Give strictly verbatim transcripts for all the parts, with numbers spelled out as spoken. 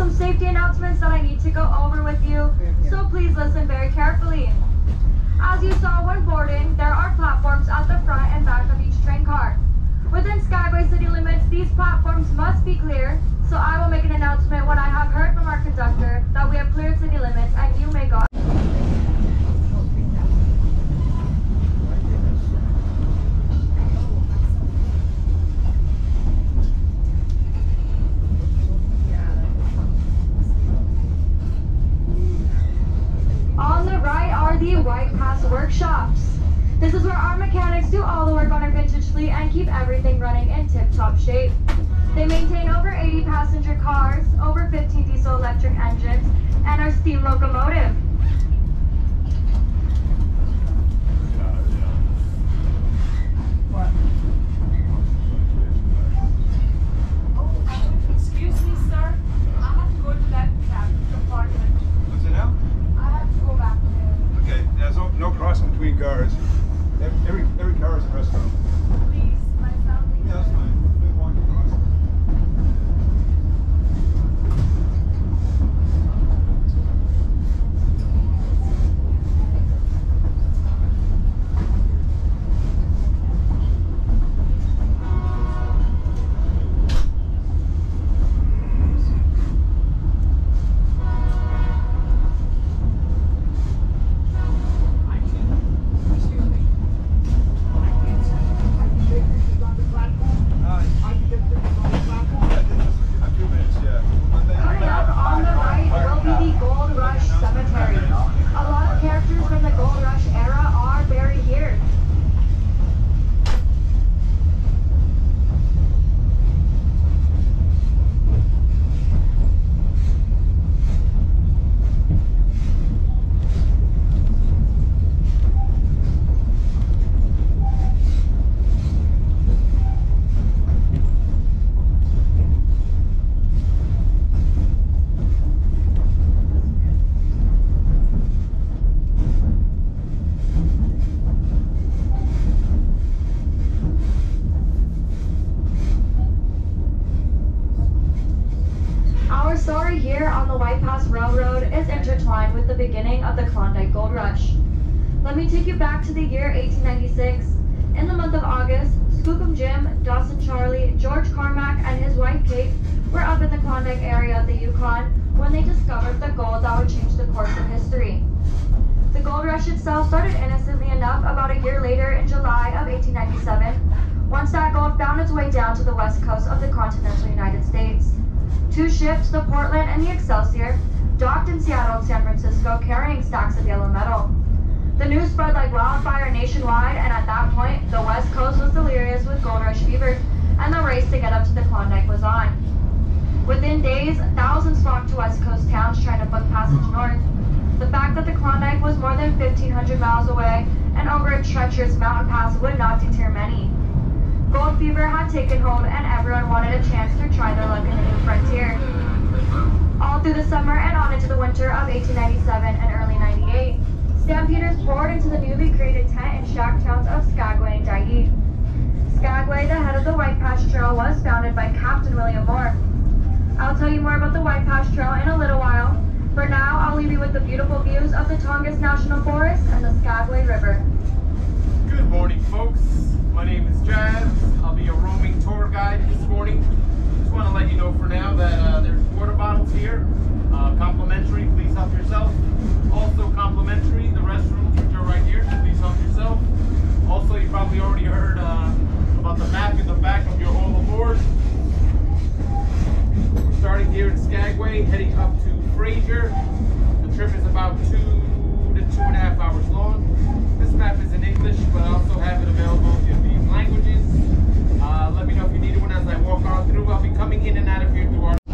some safety announcements that I need to go over with you, so please listen very carefully. As you saw when boarding, there are platforms at the front and back of each train car. Within Skagway city limits, these platforms must be clear, so I will make an announcement when I have heard from our conductor that we have cleared city limits and you may go. On the right are the White Pass workshops. This is where our mechanics do all the work on our vintage fleet and keep everything running in tip-top shape. They maintain over eighty passenger cars, over fifteen diesel electric engines, and our steam locomotive. What? Oh, excuse me, sir. I have to go to that cab compartment. What's it now? I have to go back there. Okay, there's no, no crossing between cars. Every every car is a restaurant. Please, my family. Yeah, that's fine. We walk across. Story here on the White Pass Railroad is intertwined with the beginning of the Klondike Gold Rush. Let me take you back to the year eighteen ninety-six. In the month of August, Skookum Jim, Dawson Charlie, George Carmack, and his wife Kate were up in the Klondike area of the Yukon when they discovered the gold that would change the course of history. The gold rush itself started innocently enough about a year later in July of eighteen ninety-seven, once that gold found its way down to the west coast of the continental United States. Two ships, the Portland and the Excelsior, docked in Seattle and San Francisco carrying stacks of yellow metal. The news spread like wildfire nationwide, and at that point, the West Coast was delirious with gold rush fever, and the race to get up to the Klondike was on. Within days, thousands flocked to West Coast towns trying to book passage north. The fact that the Klondike was more than fifteen hundred miles away and over a treacherous mountain pass would not deter many. Gold fever had taken hold and everyone wanted a chance to try their luck in the new frontier. All through the summer and on into the winter of eighteen ninety-seven and early ninety-eight, stampeders poured into the newly created tent and shack towns of Skagway and Dyea. Skagway, the head of the White Pass Trail, was founded by Captain William Moore. I'll tell you more about the White Pass Trail in a little while. For now, I'll leave you with the beautiful views of the Tongass National Forest and the Skagway River. Good morning, folks. My name is Jazz. I'll be a roaming tour guide this morning. Just want to let you know for now that uh, there's water bottles here. Uh, complimentary, please help yourself. Also complimentary, the restrooms, which are right here, so please help yourself. Also, you probably already heard uh, about the map in the back of your home aboard. We're starting here in Skagway, heading up to Fraser. The trip is about two to two and a half hours long. This map is in English, but I also have it available in these languages. Uh, let me know if you need one as I walk on through. I'll be coming in and out of here through our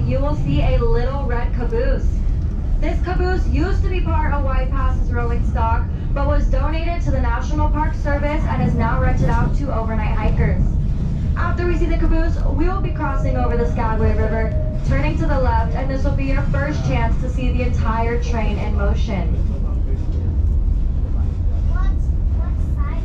you will see a little red caboose. This caboose used to be part of White Pass's rolling stock, but was donated to the National Park Service and is now rented out to overnight hikers. After we see the caboose, we will be crossing over the Skagway River, turning to the left, and this will be your first chance to see the entire train in motion. What, what side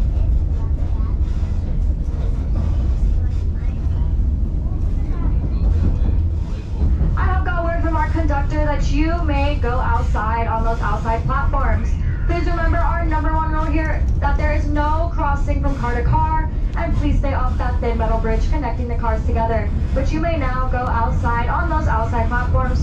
is I have got word from our conductor that you may go outside on those outside platforms. Please remember our number one rule here, that there is no crossing from car to car, and please stay off that thin metal bridge connecting the cars together. But you may now go outside on those outside platforms.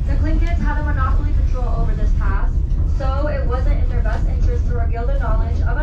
had a monopoly control over this pass, so it wasn't in their best interest to reveal the knowledge of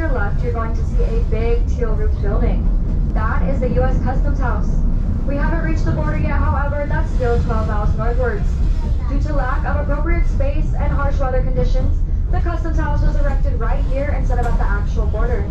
your left, you're going to see a big teal roof building. That is the U S Customs House. We haven't reached the border yet, however, that's still twelve miles northwards. Due to lack of appropriate space and harsh weather conditions, the Customs House was erected right here instead of at the actual border.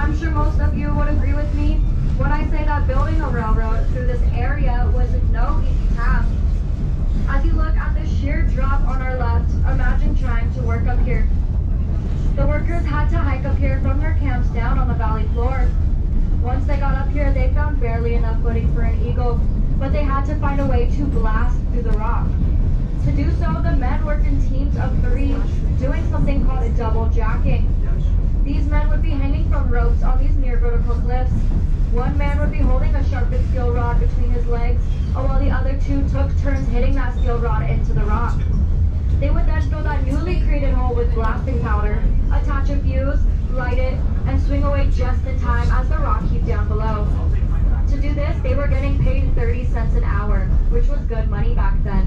I'm sure most of you would agree with me when I say that building a railroad through this area was no easy task. As you look at the sheer drop on our left, imagine trying to work up here. The workers had to hike up here from their camps down on the valley floor. Once they got up here, they found barely enough footing for an eagle, but they had to find a way to blast through the rock. To do so, the men worked in teams of three, doing something called a double jacking. These men would be hanging from ropes on these near vertical cliffs. One man would be holding a sharpened steel rod between his legs, while the other two took turns hitting that steel rod into the rock. They would then fill that newly created hole with blasting powder, attach a fuse, light it, and swing away just in time as the rock heaved down below. To do this, they were getting paid thirty cents an hour, which was good money back then.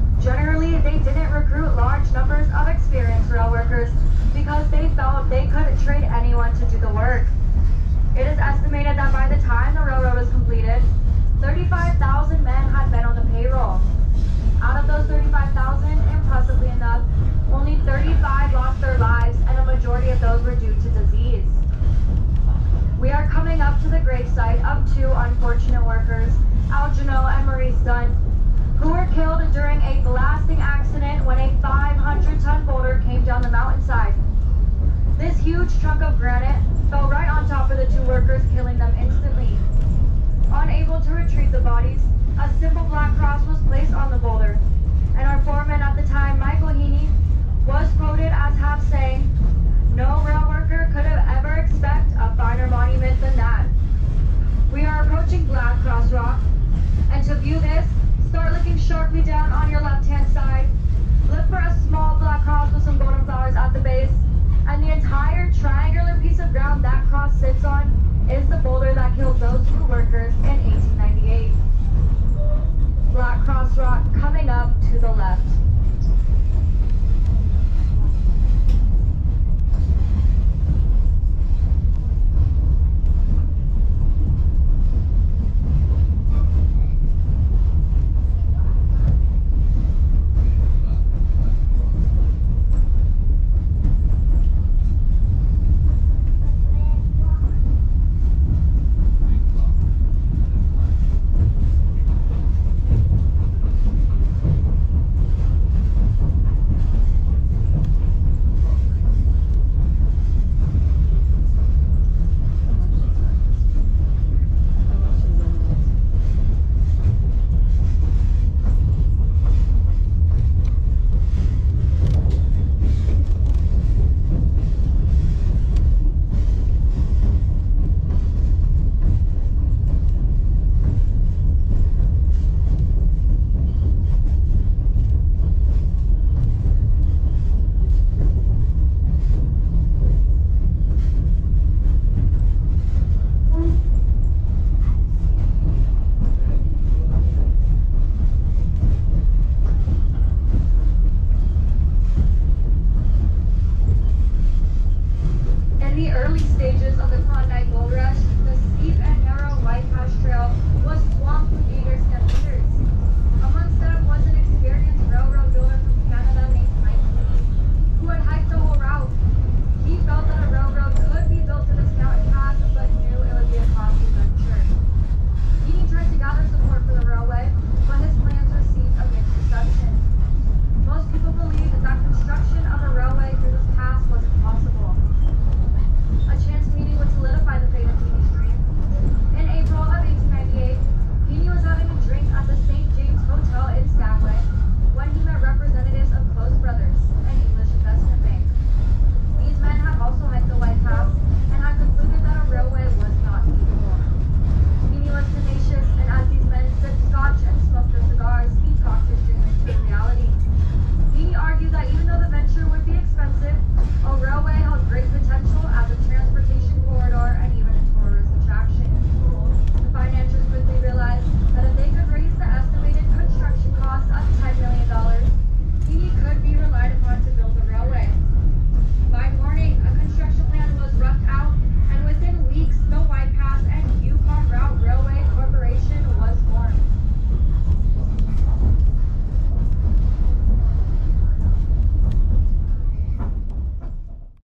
because they felt they could son, who were killed during a blasting accident when a five hundred ton boulder came down the mountainside. This huge chunk of granite fell right on top of the two workers, killing them instantly. Unable to retrieve the bodies, a simple black cross was placed on the boulder, and our foreman at the time, Michael Heaney, was quoted as half saying, "No rail worker could have ever expected a finer monument than that." We are approaching Black Cross Rock, and to view this, start looking sharply down on your left-hand side. Look for a small black cross with some golden flowers at the base, and the entire triangular piece of ground that cross sits on is the boulder that killed those two workers in eighteen ninety-eight. Black Cross Rock coming up to the left.